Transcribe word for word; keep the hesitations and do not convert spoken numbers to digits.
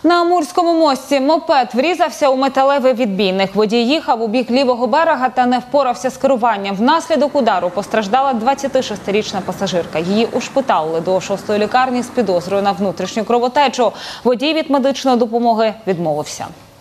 На Амурському мості мопед врізався у металевий відбійник. Водій їхав у бік лівого берега та не впорався з керуванням. Внаслідок удару постраждала двадцятишестирічна пасажирка. Її ушпиталили до шостої лікарні з підозрою на внутрішню кровотечу. Водій від медичної допомоги відмовився.